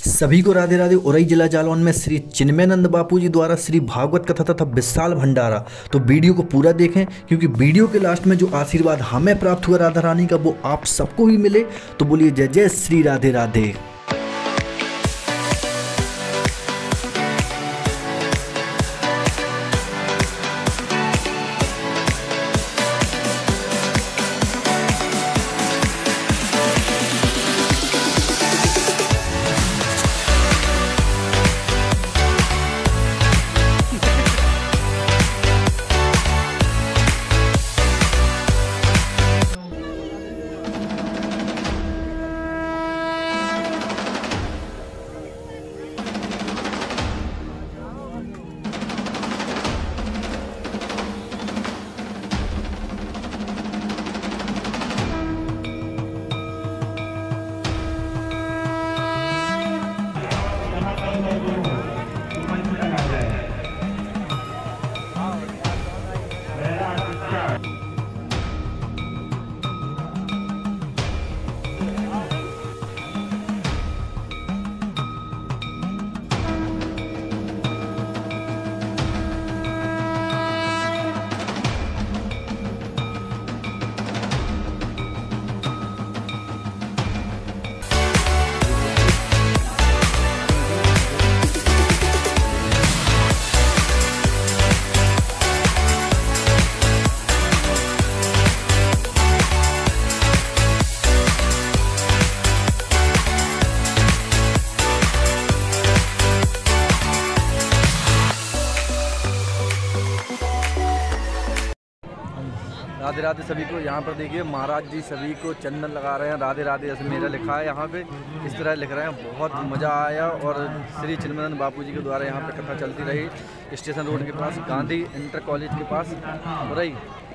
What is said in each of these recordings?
सभी को राधे राधे। औरई जिला जालौन में श्री चिन्मयानंद बापू जी द्वारा श्री भागवत कथा तथा विशाल भंडारा। तो वीडियो को पूरा देखें, क्योंकि वीडियो के लास्ट में जो आशीर्वाद हमें प्राप्त हुआ राधा रानी का, वो आप सबको भी मिले। तो बोलिए जय जय श्री राधे राधे। राधे राधे सभी को। यहाँ पर देखिए महाराज जी सभी को चंदन लगा रहे हैं। राधे राधे ऐसे मेरा लिखा है यहाँ पे, इस तरह लिख रहे हैं। बहुत मज़ा आया। और श्री चिन्मयानंद बापू जी के द्वारा यहाँ पे कथा चलती रही स्टेशन रोड के पास, गांधी इंटर कॉलेज के पास, औरई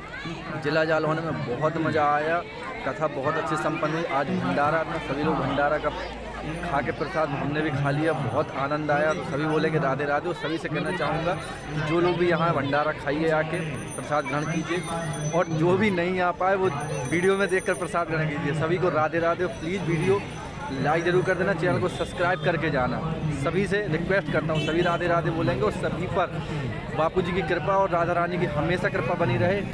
जिला जालौन में। बहुत मज़ा आया। कथा बहुत अच्छी संपन्न हुई। आज भंडारा में सभी लोग भंडारा का खा के प्रसाद हमने भी खा लिया, बहुत आनंद आया। तो सभी बोले कि राधे राधे। और सभी से कहना चाहूँगा कि जो लोग भी यहाँ भंडारा खाइए, आके प्रसाद ग्रहण कीजिए। और जो भी नहीं आ पाए वो वीडियो में देखकर प्रसाद ग्रहण कीजिए। सभी को Radhe Radhe. Please video like ज़रूर कर देना, चैनल को सब्सक्राइब करके जाना। सभी से रिक्वेस्ट करता हूँ, सभी राधे राधे बोलेंगे। और सभी पर बापू जी की कृपा और राधा रानी की हमेशा कृपा बनी रहे।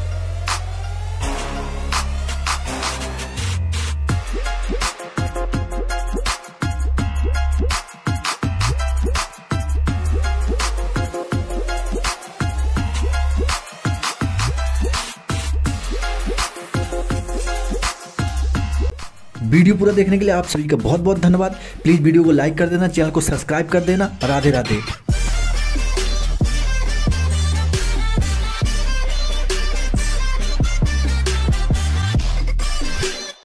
वीडियो पूरा देखने के लिए आप सभी का बहुत बहुत धन्यवाद। प्लीज़ वीडियो को लाइक कर देना, चैनल को सब्सक्राइब कर देना। राधे राधे।